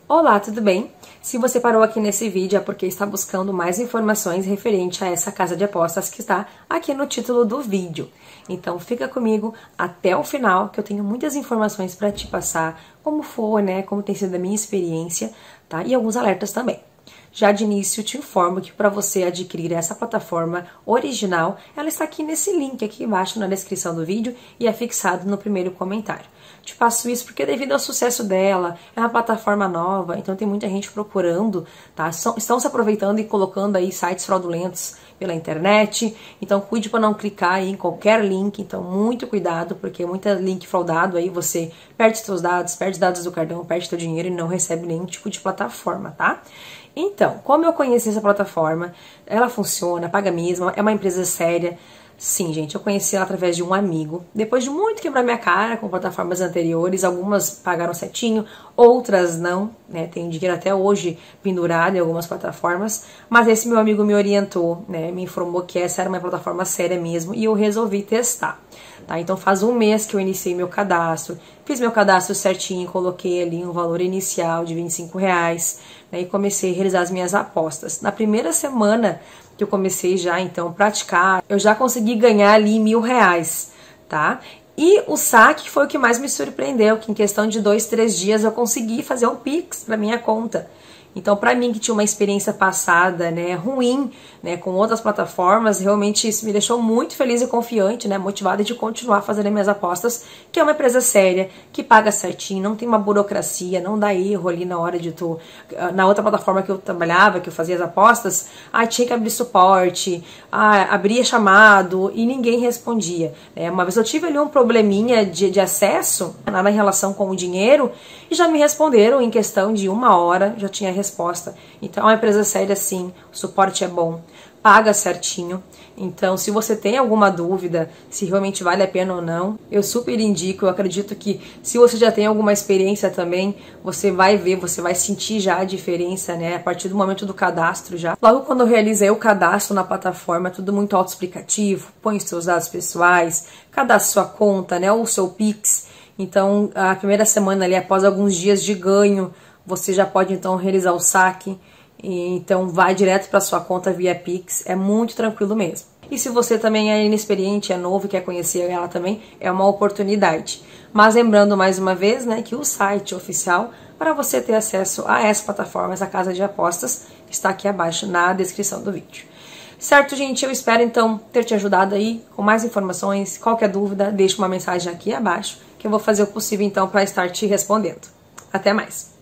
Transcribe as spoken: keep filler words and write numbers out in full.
Olá, tudo bem? Se você parou aqui nesse vídeo é porque está buscando mais informações referente a essa casa de apostas que está aqui no título do vídeo. Então fica comigo até o final que eu tenho muitas informações para te passar, como for, né, como tem sido a minha experiência, tá? E alguns alertas também. Já de início te informo que para você adquirir essa plataforma original, ela está aqui nesse link aqui embaixo na descrição do vídeo e é fixado no primeiro comentário. Te faço isso porque devido ao sucesso dela, é uma plataforma nova, então tem muita gente procurando, tá? Estão se aproveitando e colocando aí sites fraudulentos pela internet, então cuide para não clicar aí em qualquer link, então muito cuidado, porque muita link fraudado aí você perde seus dados, perde dados do cartão, perde seu dinheiro e não recebe nenhum tipo de plataforma, tá? Então, como eu conheci essa plataforma, ela funciona, paga mesmo, é uma empresa séria. Sim, gente, eu conheci ela através de um amigo. Depois de muito quebrar minha cara com plataformas anteriores, algumas pagaram certinho, outras não, né? Tem dinheiro até hoje pendurado em algumas plataformas, mas esse meu amigo me orientou, né? Me informou que essa era uma plataforma séria mesmo e eu resolvi testar. Tá, então faz um mês que eu iniciei meu cadastro, fiz meu cadastro certinho, coloquei ali um valor inicial de vinte e cinco reais, né, e comecei a realizar as minhas apostas. Na primeira semana que eu comecei já então praticar, eu já consegui ganhar ali mil reais, tá? E o saque foi o que mais me surpreendeu, que em questão de dois, três dias eu consegui fazer um Pix para minha conta. Então, para mim que tinha uma experiência passada, né, ruim, né, com outras plataformas, realmente isso me deixou muito feliz e confiante, né, motivada de continuar fazendo minhas apostas, que é uma empresa séria, que paga certinho, não tem uma burocracia, não dá erro ali na hora de tu... Na outra plataforma que eu trabalhava, que eu fazia as apostas, ah, tinha que abrir suporte, ah, abria chamado e ninguém respondia. Né. Uma vez eu tive ali um probleminha de, de acesso, nada em relação com o dinheiro, e já me responderam em questão de uma hora, já tinha resposta. Então é uma empresa séria sim, o suporte é bom, paga certinho. Então se você tem alguma dúvida se realmente vale a pena ou não, eu super indico. Eu acredito que se você já tem alguma experiência também, você vai ver, você vai sentir já a diferença, né, a partir do momento do cadastro já. Logo quando eu realizei o cadastro na plataforma, tudo muito autoexplicativo, põe os seus dados pessoais, cadastra sua conta, né, ou o seu Pix. Então a primeira semana ali, após alguns dias de ganho, você já pode então realizar o saque, e então vai direto para sua conta via Pix, é muito tranquilo mesmo. E se você também é inexperiente, é novo e quer conhecer ela também, é uma oportunidade. Mas lembrando mais uma vez, né, que o site oficial para você ter acesso a essa plataforma, essa casa de apostas, está aqui abaixo na descrição do vídeo. Certo, gente? Eu espero então ter te ajudado aí com mais informações. Qualquer dúvida, deixe uma mensagem aqui abaixo, que eu vou fazer o possível então para estar te respondendo. Até mais!